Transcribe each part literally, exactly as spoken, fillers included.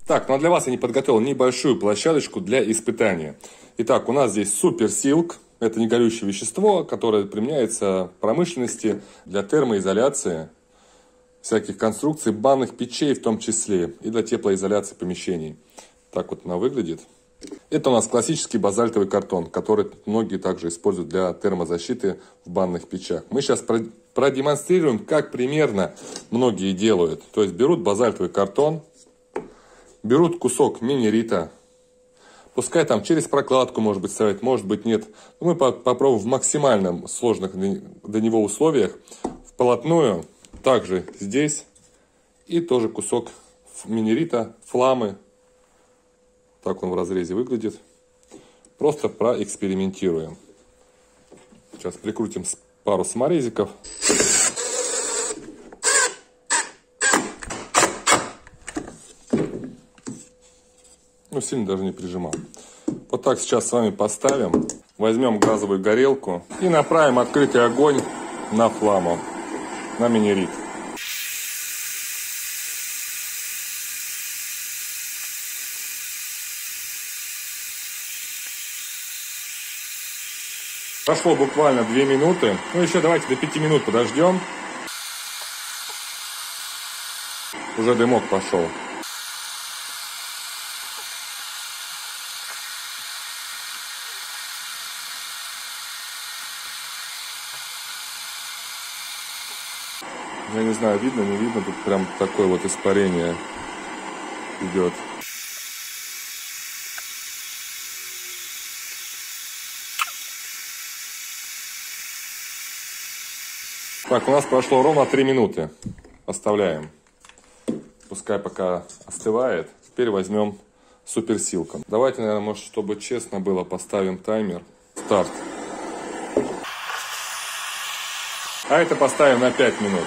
Так, ну а для вас я не подготовил небольшую площадочку для испытания. Итак, у нас здесь Super Silk. Это негорючее вещество, которое применяется в промышленности для термоизоляции всяких конструкций, банных печей в том числе, и для теплоизоляции помещений. Так вот она выглядит. Это у нас классический базальтовый картон, который многие также используют для термозащиты в банных печах. Мы сейчас продемонстрируем, как примерно многие делают. То есть берут базальтовый картон, берут кусок минерита, пускай там через прокладку, может быть, ставить, может быть, нет. Но мы попробуем в максимально сложных для него условиях вплотную. Также здесь и тоже кусок минерита, фламы. Так он в разрезе выглядит. Просто проэкспериментируем. Сейчас прикрутим пару саморезиков. Ну, сильно даже не прижимал. Вот так сейчас с вами поставим. Возьмем газовую горелку и направим открытый огонь на фламу, на минерит. Прошло буквально две минуты. Ну, еще давайте до пяти минут подождем. Уже дымок пошел. Я не знаю, видно, не видно. Тут прям такое вот испарение идет. Так, у нас прошло ровно три минуты. Оставляем. Пускай пока остывает. Теперь возьмем суперсилком. Давайте, наверное, может, чтобы честно было, поставим таймер. Старт. А это поставим на пять минут.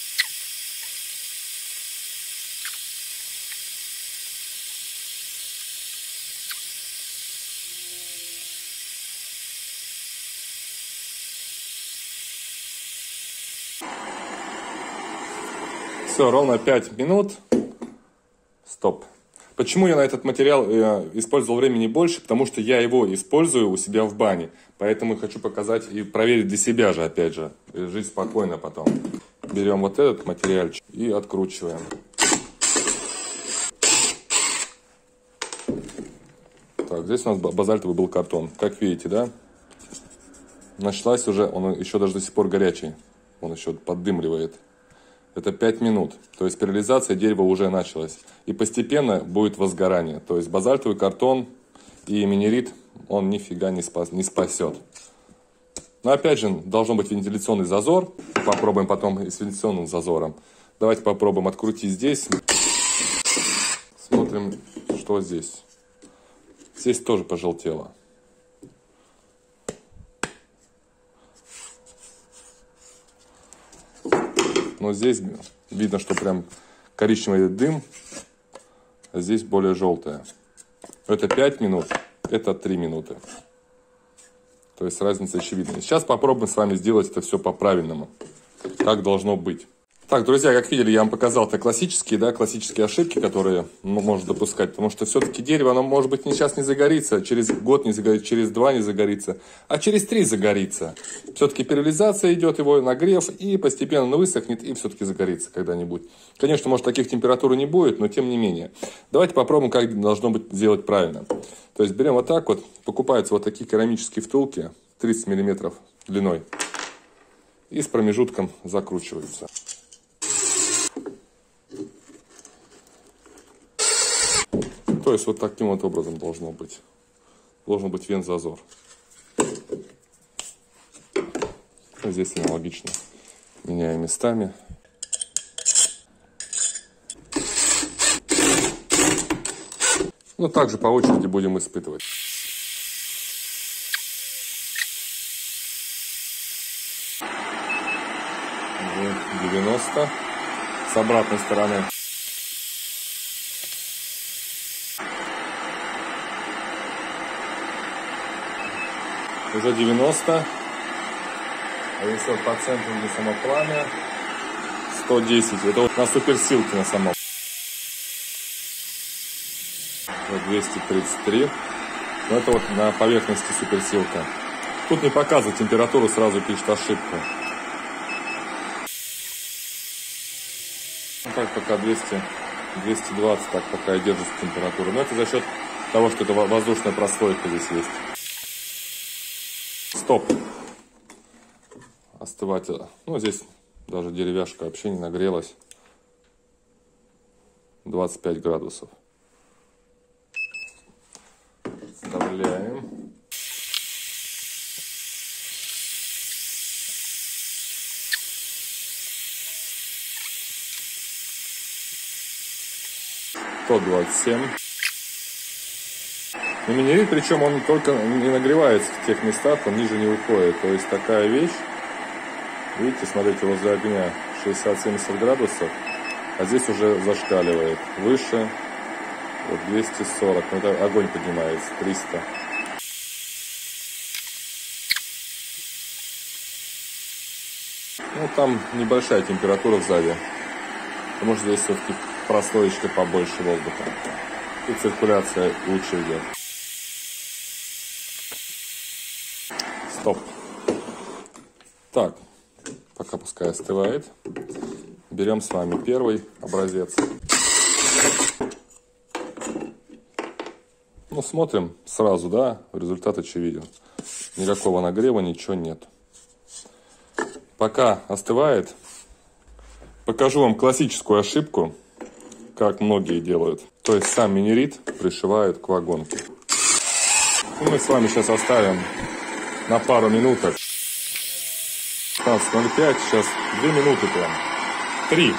Все, ровно пять минут. Стоп. Почему я на этот материал э, использовал времени больше? Потому что я его использую у себя в бане. Поэтому хочу показать и проверить для себя же, опять же. И жить спокойно потом. Берем вот этот материальчик и откручиваем. Так, здесь у нас базальтовый был картон. Как видите, да? Началась уже, он еще даже до сих пор горячий. Он еще поддымливает. Это пять минут. То есть перилизация дерева уже началась. И постепенно будет возгорание. То есть базальтовый картон и минерит, он нифига не, спас, не спасет. Но опять же, должен быть вентиляционный зазор. Попробуем потом и с вентиляционным зазором. Давайте попробуем открутить здесь. Смотрим, что здесь. Здесь тоже пожелтело. Но здесь видно, что прям коричневый дым, а здесь более желтое. Это пять минут, это три минуты. То есть разница очевидна. Сейчас попробуем с вами сделать это все по-правильному, как должно быть. Так, друзья, как видели, я вам показал это классические, да, классические ошибки, которые ну, можно допускать. Потому что все-таки дерево, оно может быть сейчас не загорится, через год не загорится, через два не загорится, а через три загорится. Все-таки перилизация идет, его нагрев, и постепенно он высохнет, и все-таки загорится когда-нибудь. Конечно, может, таких температур не будет, но тем не менее. Давайте попробуем, как должно быть сделать правильно. То есть берем вот так вот, покупаются вот такие керамические втулки, тридцать миллиметров длиной, и с промежутком закручиваются. То есть вот таким вот образом должно быть. Должен быть вент-зазор. Здесь аналогично. Меняем местами. Ну, также по очереди будем испытывать. девяносто. С обратной стороны. Уже девяносто. А если вот по центру, где само пламя, сто десять. Это вот на суперсилке на самом. Вот двести тридцать три. Но это вот на поверхности суперсилка. Тут не показывает температуру, сразу пишет ошибку. Ну, так пока двести, двести двадцать, так пока и держится температура. Но это за счет того, что это воздушная прослойка здесь есть. Стоп. Остывать. Ну, здесь даже деревяшка вообще не нагрелась. двадцать пять градусов. Вставляем. сто двадцать семь. И минерит, причем он только не нагревается в тех местах, он ниже не уходит. То есть такая вещь, видите, смотрите, возле огня шестьдесят-семьдесят градусов, а здесь уже зашкаливает. Выше вот двести сорок, ну это огонь поднимается, триста. Ну там небольшая температура сзади, потому что здесь все-таки прослоечка побольше воздуха. И циркуляция лучше идет. Стоп. Так, пока пускай остывает. Берем с вами первый образец. Ну, смотрим сразу, да, результат очевиден. Никакого нагрева, ничего нет. Пока остывает, покажу вам классическую ошибку, как многие делают. То есть сам минерит пришивают к вагонке. И мы с вами сейчас оставим на пару минуток. пятнадцать ноль пять, сейчас две минуты прям. три.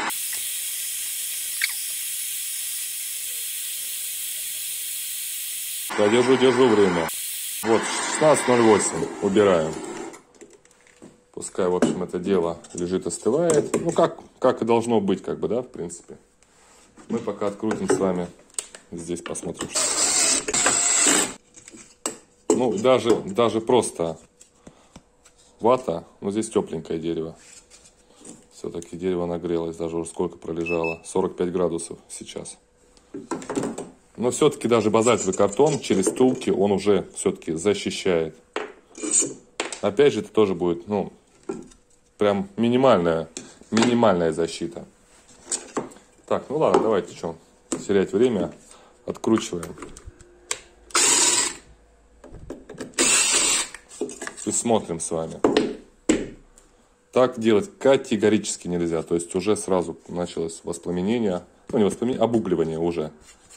Я держу, держу время. Вот, шестнадцать ноль восемь. Убираем. Пускай, в общем, это дело лежит, остывает. Ну, как, как и должно быть, как бы, да, в принципе. Мы пока открутим с вами. Здесь посмотрим. Ну, даже, даже просто вата. Но здесь тепленькое дерево. Все-таки дерево нагрелось. Даже уже сколько пролежало. сорок пять градусов сейчас. Но все-таки даже базальтовый картон через втулки он уже все-таки защищает. Опять же, это тоже будет, ну, прям минимальная, минимальная защита. Так, ну ладно, давайте что, терять время. Откручиваем. И смотрим с вами. Так делать категорически нельзя. То есть уже сразу началось воспламенение. Ну, не воспламенение, обугливание уже.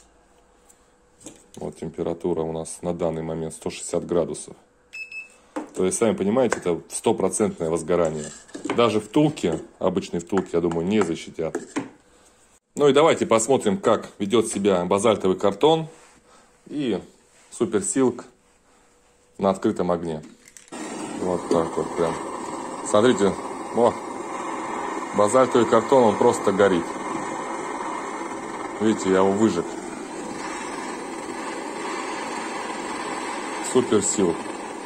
Вот температура у нас на данный момент сто шестьдесят градусов. То есть, сами понимаете, это стопроцентное возгорание. Даже втулки, обычные втулки, я думаю, не защитят. Ну и давайте посмотрим, как ведет себя базальтовый картон и суперсилк на открытом огне. Вот так вот прям. Смотрите, о, базальтовый картон, он просто горит. Видите, я его выжег. Суперсилк.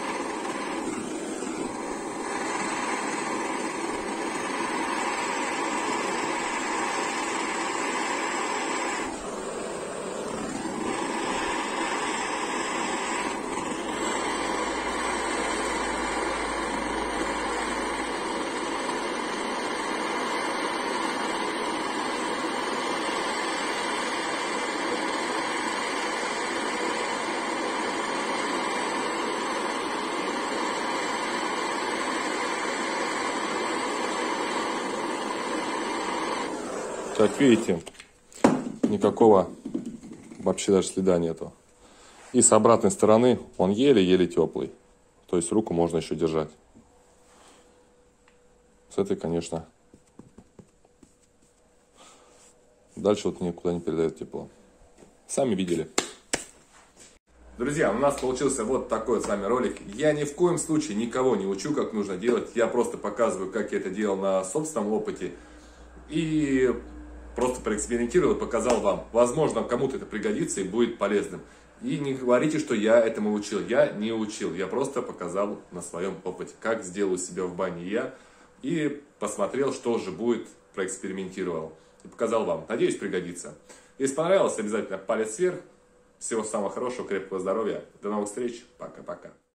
Как видите, никакого вообще даже следа нету. И с обратной стороны он еле-еле теплый. То есть руку можно еще держать. С этой, конечно, дальше вот никуда не передает тепло. Сами видели. Друзья, у нас получился вот такой вот с вами ролик. Я ни в коем случае никого не учу, как нужно делать. Я просто показываю, как я это делал на собственном опыте. И просто проэкспериментировал и показал вам. Возможно, кому-то это пригодится и будет полезным. И не говорите, что я этому учил. Я не учил. Я просто показал на своем опыте, как сделаю себя в бане я. И посмотрел, что же будет, проэкспериментировал. И показал вам. Надеюсь, пригодится. Если понравилось, обязательно палец вверх. Всего самого хорошего, крепкого здоровья. До новых встреч. Пока-пока.